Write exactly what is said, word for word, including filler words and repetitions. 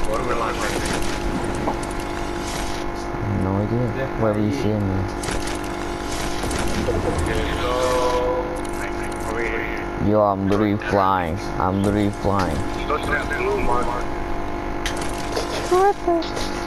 What are we like? No idea. Where were you seeing me? Yo, I'm literally flying. I'm literally flying. Go to that blue mark. What the?